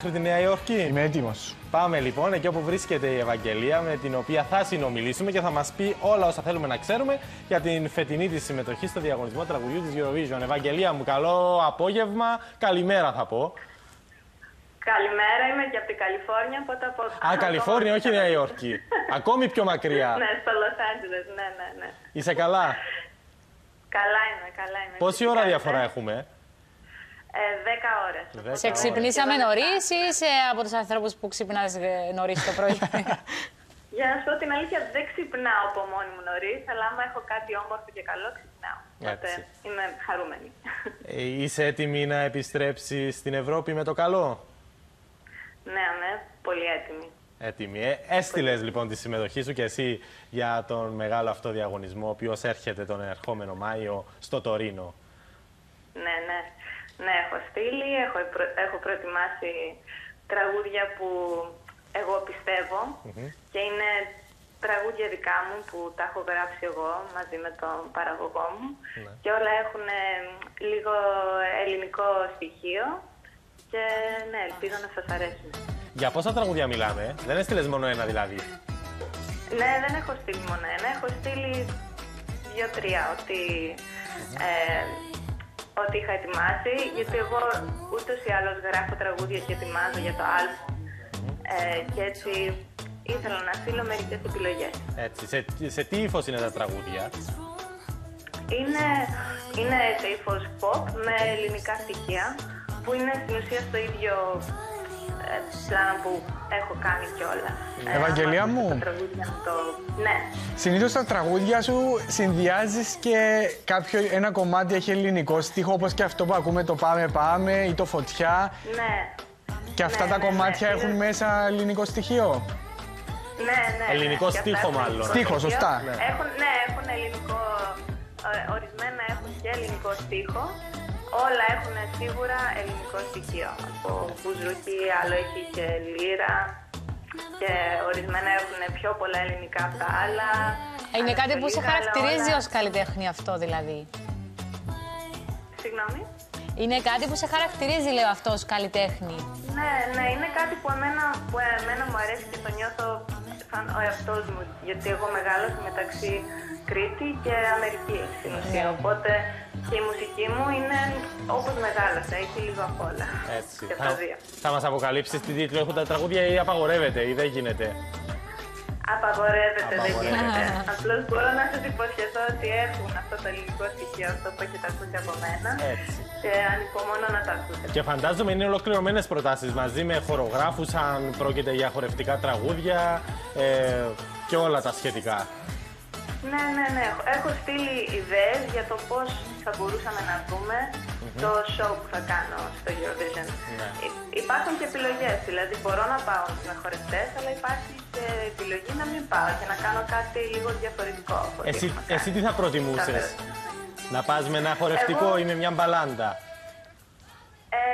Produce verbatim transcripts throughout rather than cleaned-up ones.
Στη Νέα Υόρκη. Είμαι έτοιμος. Πάμε λοιπόν εκεί όπου βρίσκεται η Ευαγγελία, με την οποία θα συνομιλήσουμε και θα μας πει όλα όσα θέλουμε να ξέρουμε για την φετινή της συμμετοχή στο διαγωνισμό τραγουδιού της Eurovision. Ευαγγελία μου, καλό απόγευμα, καλημέρα θα πω. Καλημέρα, είμαι και από την Καλιφόρνια, οπότε από... Α, Καλιφόρνια, όχι Νέα Υόρκη. Ακόμη πιο μακριά. Ναι, στο Λος Άντζελες, ναι, ναι, ναι. Είσαι καλά. Καλά είμαι, καλά είμαι. Πόση ώρα διαφορά έχουμε? Ε, δέκα ώρες. Σε ξυπνήσαμε νωρίς ή είσαι από τους ανθρώπους που ξυπνάς νωρίς το πρωί? Για να σου πω την αλήθεια, δεν ξυπνάω από μόνη μου νωρίς, αλλά άμα έχω κάτι όμορφο και καλό, ξυπνάω. Οπότε είμαι χαρούμενη. Ε, είσαι έτοιμη να επιστρέψεις στην Ευρώπη με το καλό? Ναι, ναι, πολύ έτοιμη. Έτοιμη. Ε, έστειλες λοιπόν τη συμμετοχή σου και εσύ για τον μεγάλο αυτό διαγωνισμό, ο οποίος έρχεται τον ερχόμενο Μάιο στο Τωρίνο. Ναι, ναι. Ναι, έχω στείλει, έχω, προ... έχω προετοιμάσει τραγούδια που εγώ πιστεύω mm-hmm. και είναι τραγούδια δικά μου που τα έχω γράψει εγώ μαζί με τον παραγωγό μου mm-hmm. και όλα έχουν λίγο ελληνικό στοιχείο και ναι, ελπίζω να σας αρέσουν. Για πόσα τραγούδια μιλάμε, δεν έστειλες μόνο ένα δηλαδή? Ναι, δεν έχω στείλει μόνο ένα, έχω στείλει δύο-τρία ότι... Ε, ό,τι είχα ετοιμάσει, γιατί εγώ ούτως ή άλλως γράφω τραγούδια και ετοιμάζω για το άλμπομ ε, και έτσι ήθελα να στείλω μερικές επιλογές. Έτσι, σε, σε τι ύφος είναι τα τραγούδια? Είναι, είναι σε ύφος pop με ελληνικά στοιχεία που είναι στην ουσία στο ίδιο ε, πλάνο που έχω κάνει κιόλας. Ευαγγελία μου, το... ναι. συνήθως τα τραγούδια σου συνδυάζεις και κάποιο, ένα κομμάτι έχει ελληνικό στίχο, όπως και αυτό που ακούμε, το Πάμε Πάμε ή το Φωτιά. Ναι. Και αυτά ναι, τα ναι, κομμάτια ναι, έχουν είναι... μέσα ελληνικό στοιχείο. Ναι, ναι. Ελληνικό ναι, στίχο μάλλον. Στίχο, σωστά. Ναι, έχουν, ναι, έχουν ελληνικό, ορισμένα έχουν και ελληνικό στίχο. Όλα έχουν σίγουρα ελληνικό στοιχείο. Από μπουζούκι, άλλο έχει και λύρα. Και ορισμένα έχουν πιο πολλά ελληνικά από τα άλλα. Είναι κάτι που σε χαρακτηρίζει όλα... ως καλλιτέχνη αυτό δηλαδή? Συγγνώμη? Είναι κάτι που σε χαρακτηρίζει, λέω, αυτό ως καλλιτέχνη? Ναι, ναι, είναι κάτι που εμένα, που εμένα μου αρέσει και το νιώθω σαν ο εαυτός μου. Γιατί εγώ μεγάλωσα μεταξύ Κρήτη και Αμερική στην ουσία. Οπότε και η μουσική μου είναι όπως μεγάλωσα, έχει λίγο απ' όλα. Έτσι. Και θα, τα δύο. θα μας αποκαλύψεις τι τίτλο έχουν τα τραγούδια ή απαγορεύεται ή δεν γίνεται? Απαγορεύεται, δεν Απαγορεύεται. γίνεται. Απλώς μπορώ να σας υποσχεθώ ότι έχουν αυτό το ελληνικό στοιχείο, αυτό που έχετε ακούσει από μένα. Έτσι. Και ανυπομονώ να τα ακούσετε. Και φαντάζομαι είναι ολοκληρωμένες προτάσεις μαζί με χορογράφους, αν πρόκειται για χορευτικά τραγούδια ε, και όλα τα σχετικά. Ναι, ναι, ναι. Έχω στείλει ιδέες για το πώς θα μπορούσαμε να δούμε mm-hmm. το show που θα κάνω στο Eurovision. Ναι. Υπάρχουν και επιλογές, δηλαδή μπορώ να πάω με χορευτές, αλλά υπάρχει και επιλογή να μην πάω και να κάνω κάτι λίγο διαφορετικό. Εσύ, εσύ τι θα προτιμούσες? Να πας με ένα χορευτικό Εγώ... ή με μια μπαλάντα? Ε,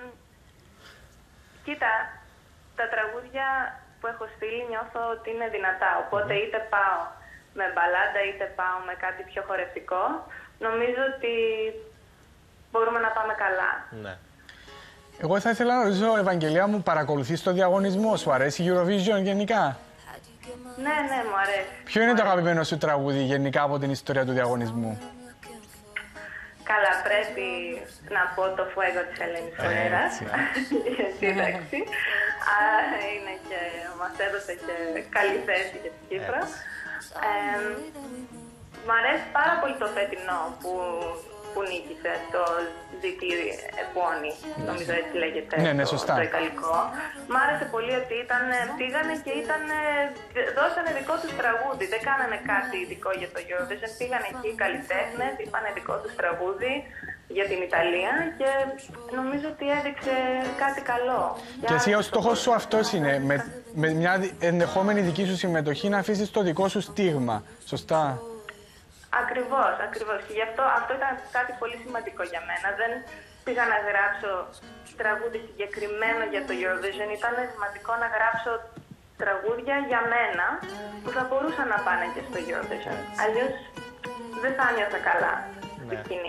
κοίτα, τα τραγούδια που έχω στείλει νιώθω ότι είναι δυνατά, οπότε mm-hmm. είτε πάω με μπαλάντα είτε πάω με κάτι πιο χορευτικό, νομίζω ότι μπορούμε να πάμε καλά. Ναι. Εγώ θα ήθελα να ρωτήσω, Ευαγγελία μου, παρακολουθείς το διαγωνισμό, σου αρέσει η Eurovision γενικά? Ναι, ναι, μου αρέσει. Ποιο είναι το αγαπημένο σου τραγούδι γενικά από την ιστορία του διαγωνισμού? Καλά, πρέπει να πω το Fuego της Ελένης Φερέρας. Εντάξει. Είναι και μας έδωσε και καλή θέση για την Κύπρο. Ε, μ' αρέσει πάρα πολύ το φετινό που, που νίκησε, το Ζήτη Επώνη, νομίζω έτσι λέγεται, ναι, ναι, το, σωστά. το ιταλικό. Μ' άρεσε πολύ ότι ήταν, πήγανε και ήταν, δώσανε δικό τους τραγούδι, δεν κάνανε κάτι ειδικό για το Eurovision, πήγανε εκεί οι καλλιτέχνες, είπανε δικό τους τραγούδι για την Ιταλία και νομίζω ότι έδειξε κάτι καλό. Και εσύ ο στόχος σου αυτός είναι, με, με μια ενδεχόμενη δική σου συμμετοχή να αφήσεις το δικό σου στίγμα, σωστά? Ακριβώς, ακριβώς. Και γι' αυτό αυτό ήταν κάτι πολύ σημαντικό για μένα. Δεν πήγα να γράψω τραγούδι συγκεκριμένο για το Eurovision. Ήταν σημαντικό να γράψω τραγούδια για μένα που θα μπορούσαν να πάνε και στο Eurovision. Αλλιώς δεν θα νιώθα καλά στη σκηνή.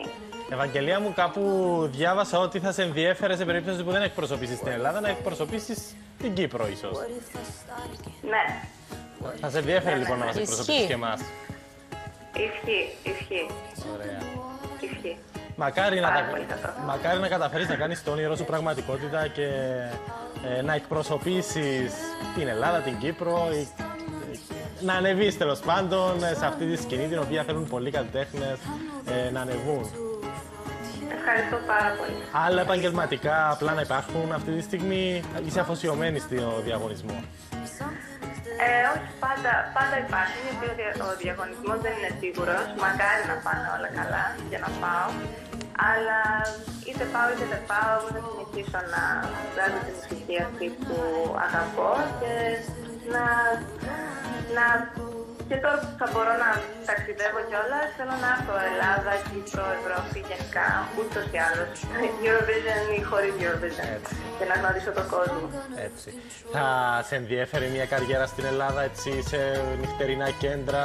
Ευαγγελία μου, κάπου διάβασα ότι θα σε ενδιέφερε σε περίπτωση που δεν εκπροσωπήσεις την Ελλάδα να εκπροσωπήσεις την Κύπρο, ίσως. Ναι. Θα σε ενδιέφερε Ναι, λοιπόν ναι, να μας ναι. εκπροσωπήσεις Ισχύει. και εμάς. Ισχύει, ισχύει, Ωραία. ισχύει. Μακάρι να, Πάρα τα... πολύ θα το. Μακάρι να καταφέρεις να κάνεις το όνειρό σου πραγματικότητα και ε, να εκπροσωπήσεις την Ελλάδα, την Κύπρο, ή, να ανεβείς τέλος πάντων σε αυτή τη σκηνή την οποία θέλουν πολλοί καλλιτέχνες ε, να ανεβούν. Ευχαριστώ πάρα πολύ. Άλλα επαγγελματικά πλάνα υπάρχουν αυτή τη στιγμή, είσαι αφοσιωμένη στο διαγωνισμό. Ε, όχι, πάντα, πάντα υπάρχει, γιατί ο, δια, ο διαγωνισμός δεν είναι σίγουρος. Μακάρι να πάνε όλα καλά για να πάω. Αλλά είτε πάω είτε δεν πάω, εγώ θα συνεχίσω να βγάζω τη μουσική αυτή που αγαπώ και να, να... Και τώρα που θα μπορώ να ταξιδεύω κιόλας, θέλω να έρθω Ελλάδα, Κύπρο, Ευρώπη γενικά, ούτως ή άλλως. Eurovision ή χωρίς Eurovision. Έτσι. Και να γνωρίσω τον κόσμο. Έτσι. Θα σε ενδιέφερε μια καριέρα στην Ελλάδα, έτσι, σε νυχτερινά κέντρα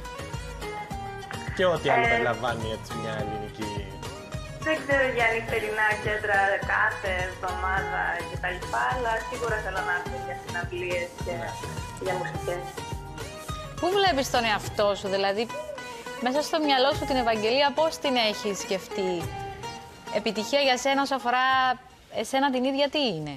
και ό,τι άλλο Ε, περιλαμβάνει έτσι μια ελληνική... Δεν ξέρω για νυχτερινά κέντρα κάθε εβδομάδα κτλ. Αλλά σίγουρα θέλω να έρθω για συναυλίες και για μουσικές. Πού βλέπεις τον εαυτό σου, δηλαδή μέσα στο μυαλό σου την Ευαγγελία πώς την έχεις σκεφτεί? Επιτυχία για σένα όσο αφορά εσένα την ίδια τι είναι?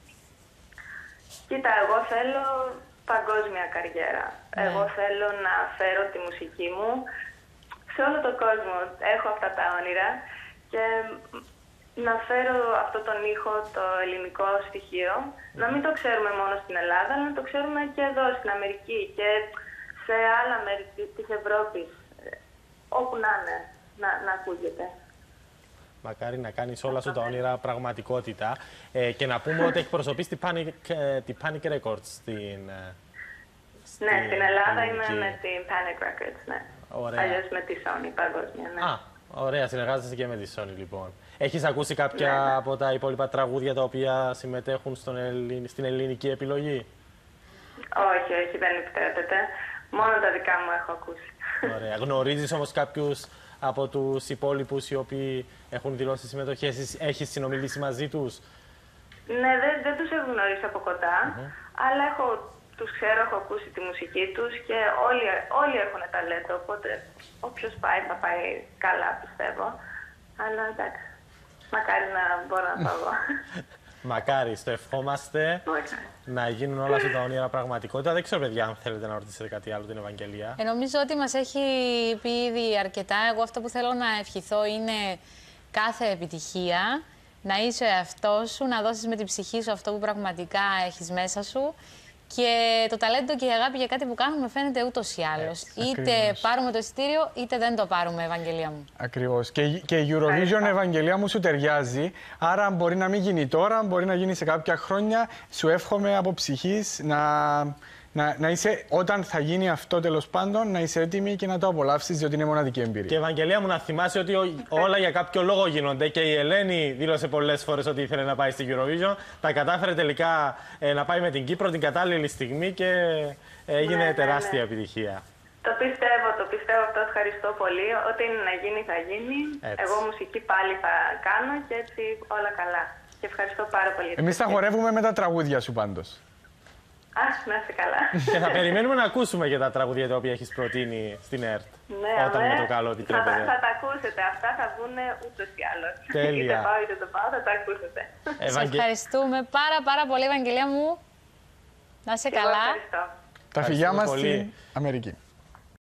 Κοίτα, εγώ θέλω παγκόσμια καριέρα. Ναι. Εγώ θέλω να φέρω τη μουσική μου σε όλο τον κόσμο. Έχω αυτά τα όνειρα και να φέρω αυτό τον ήχο, το ελληνικό στοιχείο, να μην το ξέρουμε μόνο στην Ελλάδα, αλλά να το ξέρουμε και εδώ στην Αμερική και σε άλλα μέρη της Ευρώπης, όπου να είναι, να, να ακούγεται. Μακάρι να κάνεις όλα σου τα όνειρα πραγματικότητα. Ε, και να πούμε ότι εκπροσωπείς την Panic, ε, την Panic Records στην, ε, Ναι, στην Ελλάδα ελληνική. είμαι με την Panic Records, ναι. Ωραία. Αλλιώς με τη Sony παγκόσμια, ναι. Α, ωραία, συνεργάζεσαι και με τη Sony λοιπόν. Έχεις ακούσει κάποια Ναι, ναι. από τα υπόλοιπα τραγούδια τα οποία συμμετέχουν στον ελλην... στην ελληνική επιλογή? Όχι, όχι, δεν επιτρέπεται. Μόνο τα δικά μου έχω ακούσει. Ωραία. Γνωρίζεις όμως κάποιους από τους υπόλοιπους οι οποίοι έχουν δηλώσει συμμετοχή? Έχεις, έχεις συνομιλήσει μαζί τους? Ναι, δεν, δεν τους έχω γνωρίσει από κοντά, αλλά έχω, τους ξέρω, έχω ακούσει τη μουσική τους και όλοι, όλοι έχουν ταλέντο, οπότε όποιος πάει θα πάει καλά, πιστεύω. Αλλά εντάξει, μακάρι να μπορώ να πάω εγώ. Μακάρι, στο ευχόμαστε να γίνουν όλα σου τα όνειρα πραγματικότητα. Δεν ξέρω, παιδιά, αν θέλετε να ρωτήσετε κάτι άλλο την Ευαγγελία. Ε, νομίζω ότι μας έχει πει ήδη αρκετά. Εγώ αυτό που θέλω να ευχηθώ είναι κάθε επιτυχία, να είσαι ο εαυτός σου, να δώσεις με την ψυχή σου αυτό που πραγματικά έχεις μέσα σου. Και το ταλέντο και η αγάπη για κάτι που κάνουμε φαίνεται ούτως ή άλλως. Είτε ακριβώς. πάρουμε το εισιτήριο, είτε δεν το πάρουμε, Ευαγγελία μου. Ακριβώς. Και, και η Eurovision, Ευαγγελία μου, σου ταιριάζει. Άρα μπορεί να μην γίνει τώρα, μπορεί να γίνει σε κάποια χρόνια. Σου εύχομαι από ψυχής να, να, να είσαι, όταν θα γίνει αυτό τέλος πάντων, να είσαι έτοιμη και να το απολαύσεις, διότι είναι μοναδική εμπειρία. Και Ευαγγελία μου, να θυμάσαι ότι ο- όλα για κάποιο λόγο γίνονται. Και η Ελένη δήλωσε πολλές φορές ότι ήθελε να πάει στην Eurovision. Τα κατάφερε τελικά ε, να πάει με την Κύπρο την κατάλληλη στιγμή και έγινε Ναι, ναι, τεράστια ναι. επιτυχία. Το πιστεύω, το πιστεύω αυτό, ευχαριστώ πολύ. Ό,τι είναι να γίνει θα γίνει. Έτσι. Εγώ μουσική πάλι θα κάνω και έτσι όλα καλά. Και ευχαριστώ πάρα πολύ. Εμείς θα χορεύουμε με τα τραγούδια σου πάντως. Ας, να είστε καλά. Και θα περιμένουμε να ακούσουμε και τα τραγούδια τα οποία έχεις προτείνει στην ΕΡΤ. Ναι, όταν αμέ. με το καλό θα, επιτρέπετε. τα- θα τα ακούσετε. Αυτά θα βγουν ούτως ή άλλως. Τέλεια. Είτε πάω είτε το πάω, θα τα ακούσετε. Σε Ευαγγε- ευχαριστούμε πάρα πάρα πολύ, Ευαγγελία μου. Να είσαι Εγώ καλά. ευχαριστώ. Τα φιλιά μας πολύ. στην Αμερική.